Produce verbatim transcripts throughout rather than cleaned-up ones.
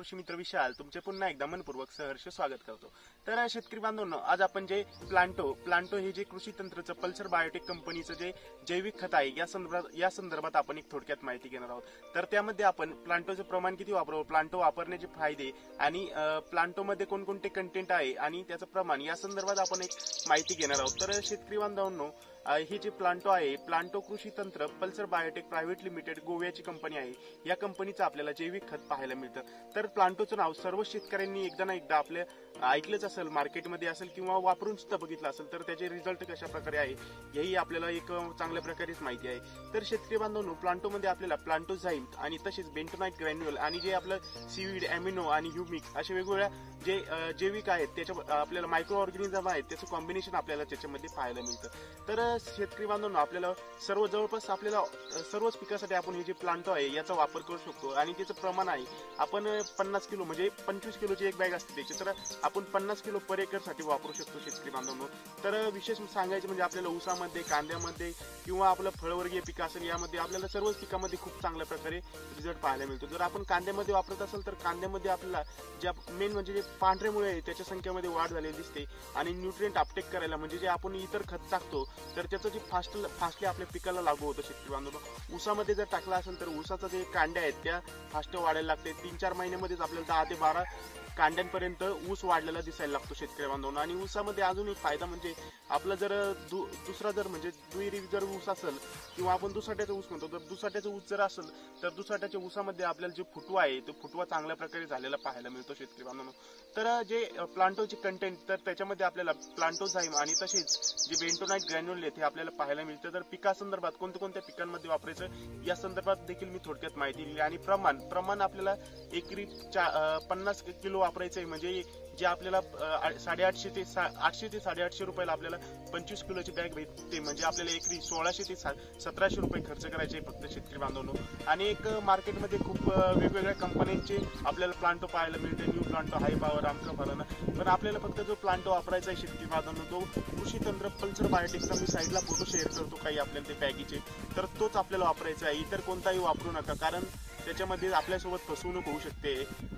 कृषी मित्र विशाल तुमचे पुन्हा एकदा मनपूर्वक सहर्ष स्वागत करतो। तर शेतकरी बांधवांनो, आज आपण जे प्लांटो प्लांटो हे जे कृषी तंत्रचं पल्सर बायोटेक कंपनीचं जे जैविक खत आहे या संदर्भात या संदर्भात आपण एक थोडक्यात माहिती घेणार आहोत। तर त्यामध्ये आपण प्लांटोचं प्रमाण किती वापरावं, प्लांटो वापरण्याचे फायदे आणि प्लांटो मध्ये कोणकोणते कंटेंट आहे आणि त्याचं प्रमाण या संदर्भात आपण एक माहिती घेणार आहोत। तर शेतकरी बांधवांनो, हे जे प्लांटो आहे, Planto Krishi Tantra Pulsar Biotech private limited गोव्याची कंपनी आहे। या कंपनीचं आपल्याला जैविक खत पाहायला मिळतं। तर प्लांटोचं नाव सर्व शेतकऱ्यांनी एकदा ना एकदा आपल्या ऐकलंच असेल, मार्केटमध्ये असेल किंवा वापरून सुद्धा बघितलं असेल। तर त्याचे रिझल्ट कशा प्रकारे आहे हेही आपल्याला एक चांगल्या प्रकारेच माहिती आहे। तर शेतकरी बांधवांनो, प्लांटोमध्ये आपल्याला प्लांटोझाईम आणि तसेच बेंटोनाइट ग्रॅन्युअल आणि जे आपलं सीवीड, अॅमिनो आणि ह्युमिक असे वेगवेगळ्या जे जैविक आहेत त्याच्या आपल्याला मायक्रो ऑर्गॅनिझम आहेत त्याचं कॉम्बिनेशन आपल्याला त्याच्यामध्ये पाहायला मिळतं। तर शेतकरी बांधवांनो, आपल्याला सर्व जवळपास आपल्याला सर्वच पिकासाठी आपण हे जे प्लांटो आहे याचा वापर करू शकतो आणि त्याचं प्रमाण आहे आपण पन्नास किलो म्हणजे पंचवीस किलोची एक बॅग असते त्याची, तर आपण पन्नास किलो पर एकर साठी वापरू शकतो शेतकरी बांधवांनो। तर विशेष सांगायचे म्हणजे आपल्याला ऊसामध्ये, कांद्यामध्ये किंवा आपलं फळवर्गीय पिक असेल यामध्ये आपल्याला सर्वच पिकामध्ये खूप चांगल्या प्रकारे रिझल्ट पाहायला मिळतो। जर आपण कांद्यामध्ये वापरत असेल तर कांद्यामध्ये आपल्याला ज्या मेन म्हणजे जे पांढरे मुळे आहे त्याच्या संख्येमध्ये वाढ झालेली दिसते आणि न्यूट्रिएंट अपटेक करायला म्हणजे जे आपण इतर खत टाकतो तर त्याचं जे फास्ट फास्टली आपल्या पिकाला लागू होतं शेतकरी बांधवांनो। ऊसामध्ये जर टाकला असेल तर ऊसाचं जे कांड्या आहेत त्या फास्ट वाढायला लागते। तीन चार महिन्यामध्येच आपल्याला दहा ते बारा कांड्यांपर्यंत ऊस वाढलेला दिसायला लागतो शेतकरी बांधवांनो। आणि ऊसामध्ये अजून एक फायदा म्हणजे आपला जर दु, दुसरा जर म्हणजे दुहेरी जर ऊस असेल किंवा आपण दुसाट्याचा ऊस म्हणतो, तर दुसाट्याचा ऊस जर असेल तर दुसाट्याच्या ऊसामध्ये आपल्याला जे फुटवा आहे तो फुटवा चांगल्या प्रकारे झालेला पाहायला मिळतो शेतकरी बांधवांनो। तर जे प्लांटोचे कंटेंट तर त्याच्यामध्ये आपल्याला प्लांटोझाईम आणि तसेच जे बेंटोनाइट ग्रॅन्युअल आहेत हे आपल्याला पाहायला मिळतं। तर पिकासंदर्भात कोणत्या कोणत्या पिकांमध्ये वापरायचं या संदर्भात देखील मी थोडक्यात माहिती दिली आणि प्रमाण प्रमाण आपल्याला एकरी पन्नास किलो वापरायचं आहे म्हणजे जे आपल्याला साडेआठशे ते आठशे ते साडेआठशे रुपयाला आपल्याला पंचवीस किलोची बॅग भेटते म्हणजे आपल्याला एकरी सोळाशे ते सतराशे रुपये खर्च करायचे फक्त शेतकरी बांधवांनो। आणि एक मार्केटमध्ये खूप वेगवेगळ्या कंपन्यांचे आपल्याला प्लांटो पाहायला मिळते, न्यू प्लांटो, हाय पॉवर, आमका फलाना। पण आपल्याला फक्त जो प्लांटो वापरायचा आहे शेतकरी बांधवांनो तो कृषी तंत्र पल्सर बायोटेकचा मी साईडला फोटो शेअर करतो काही आपल्याला ते बॅगीचे, तर तोच आपल्याला वापरायचा आहे। इतर कोणताही वापरू नका कारण त्याच्यामध्ये आपल्यासोबत फसवणूक होऊ शकते।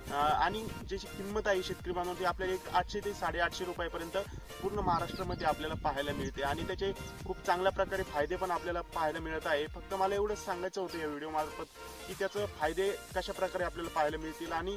आणि ज्याची किंमत आहे शेतकरी बांधवांनो ती आपल्याला एक आठशे ते साडेआठशे रुपयापर्यंत पूर्ण महाराष्ट्रामध्ये आपल्याला पाहायला मिळते आणि त्याचे खूप चांगल्या प्रकारे फायदे पण आपल्याला पाहायला मिळत आहे। फक्त मला एवढंच सांगायचं होतं या व्हिडिओ मार्फत की त्याचे फायदे कशा प्रकारे आपल्याला पाहायला मिळतील आणि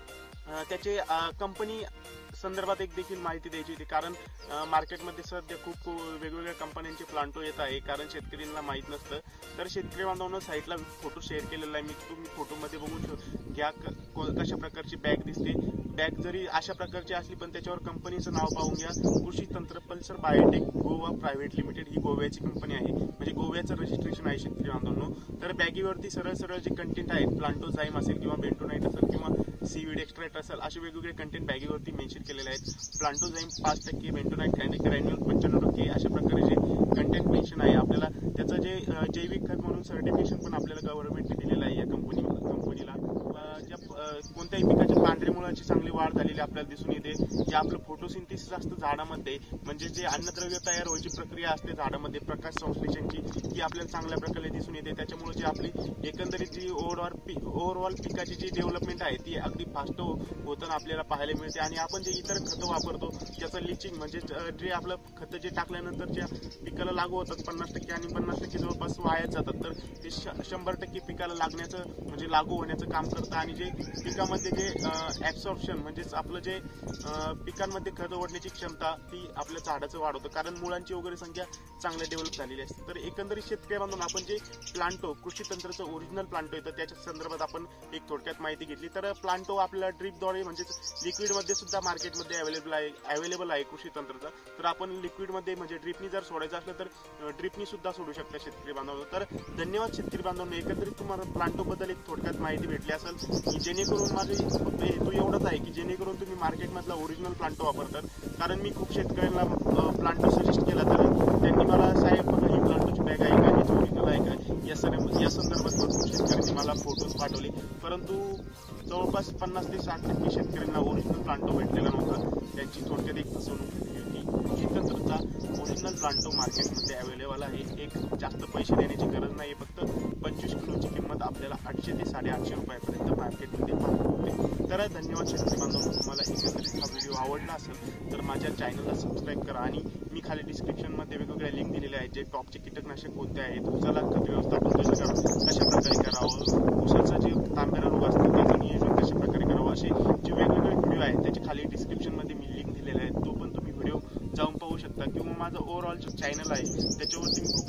त्याचे कंपनी संदर्भात एक देखील माहिती द्यायची होती कारण मार्केटमध्ये सध्या खूप वेगवेगळ्या कंपन्यांचे प्लांटो येत आहे कारण शेतकऱ्यांना माहीत नसतं। तर शेतकरी बांधवांनो साईटला फोटो शेअर केलेला आहे मी, तुम्ही फोटोमध्ये बघू घ्या कशा प्रकारची बॅग दिसते। बॅग जरी अशा प्रकारची असली पण त्याच्यावर कंपनीचं नाव पाहून घ्या, Krishi Tantra Pulsar Biotech Goa private limited ही गोव्याची कंपनी आहे म्हणजे गोव्याचं रजिस्ट्रेशन आहे शेतकरी बांधवांनो। तर बॅगीवरती सरळ सरळ जे कंटेंट आहेत प्लांटोझाईम असेल किंवा बेंटोनाइट असेल किंवा सीवीड एक्स्ट्रॅक्ट असेल असे वेगवेगळे कंटेंट बॅगीवरती मेन्शन केलेले आहेत। प्लांटोझाईम पाच टक्के, बेंटोनाइट ग्रॅन्युअल पंच्याण्णव टक्के अशा प्रकारे जे कंटेंट मेन्शन आहे आपल्याला त्याचं जे जैविक खत म्हणून सर्टिफिकेशन पण आपल्याला गव्हर्नमेंटने दिलेलं आहे या कंपनी कंपनीला। ज्या कोणत्याही पिकाच्या पांढऱ्या मुळाची चांगली वाढ झालेली आपल्याला दिसून येते, जे आपलं फोटोसिंथेसिस असतं झाडामध्ये म्हणजे जे अन्नद्रव्य तयार व्हायची प्रक्रिया असते झाडामध्ये प्रकाश संश्लेषणची ती आपल्याला चांगल्या प्रकारे दिसून येते। त्याच्यामुळे जी आपली एकंदरीत जी ओव्हरऑल ओव्हरऑल पिकाची जी डेव्हलपमेंट आहे ती अगदी फास्ट होताना आपल्याला पाहायला मिळते। आणि आपण जे इतर खतं वापरतो त्याचं लिचिंग म्हणजे जे आपलं खतं जे टाकल्यानंतर ज्या पिकाला लागू होतात पन्नास टक्के आणि पन्नास टक्के जवळपास वायाच जातात, तर ते शंभर टक्के पिकाला लागण्याचं म्हणजे लागू होण्याचं काम करतं आणि जे पिकामध्ये जे ऍब्सॉर्प्शन म्हणजेच आपलं जे पिकांमध्ये खत ओढण्याची क्षमता ती आपल्या झाडाचं वाढवतं कारण मुळांची वगैरे संख्या चांगल्या डेव्हलप झालेली असते। तर एकंदरीत शेतकरी बांधून आपण जे प्लांटो कृषी तंत्राचं ओरिजिनल प्लांटो येतं त्याच्या संदर्भात आपण एक थोडक्यात माहिती घेतली। तर प्लांटो आपल्याला ड्रीपद्वारे म्हणजेच लिक्विडमध्ये सुद्धा मार्केटमध्ये अवेलेबल आहे अवेलेबल आहे कृषी तंत्राचा। तर आपण लिक्विडमध्ये म्हणजे ड्रीपनी जर सोडायचं असलं तर ड्रीपनी सुद्धा सोडू शकता शेतकरी बांधवांनो। तर धन्यवाद शेतकरी बांधवांनो, एकंदरीत तुम्हाला प्लांटो बद्दल एक थोडक्यात माहिती भेटली असेल जेणेकरून माझे फक्त हेतू एवढाच आहे की जेणेकरून तुम्ही मार्केटमधला ओरिजिनल प्लांटो वापरतात। कारण मी खूप शेतकऱ्यांना प्लांटो सजेस्ट केला तर त्यांनी मला साहेब बघा ही प्लांटोची बॅग आहे का, हीच ओरिजिनल आहे का या सर्व या संदर्भात भरपूर शेतकऱ्यांनी मला फोटोज पाठवले, परंतु जवळपास पन्नास ते साठ टक्के शेतकऱ्यांना ओरिजिनल प्लांटो भेटलेला नव्हता, त्यांची थोडक्यात एक फसवणूक झाली होती। कृषी तंत्रचा ओरिजिनल प्लांटो मार्केटमध्ये अवेलेबल आहे, एक जास्त पैसे देण्याची गरज नाही, फक्त पंचवीस किलोची किंमत खत आपल्याला आठशे ते साडेआठशे रुपयापर्यंत मार्केटमध्ये होते. तर धन्यवाद शेतकरी बांधवांनो. तुम्हाला एकंदरीत हा व्हिडिओ आवडला असेल तर माझ्या चॅनलला सबस्क्राईब करा आणि मी खाली डिस्क्रिप्शनमध्ये वेगवेगळ्या लिंक दिलेल्या आहेत जे टॉपचे कीटकनाशक कोणते आहेत, उसाला खत व्यवस्थापन कसं करा कशा प्रकारे करावं, उसाचं जे तांबेरा रोग असतो त्याचं नियोजन कशा प्रकारे करावं, असे जे वेगवेगळे व्हिडिओ आहेत त्याचे खाली डिस्क्रिप्शनमध्ये मी लिंक दिलेले आहेत. तो पण तुम्ही व्हिडिओ जाऊन पाहू शकता. किंवा माझं ओव्हरऑल जो चॅनल आहे त्याच्यावरती मी खूप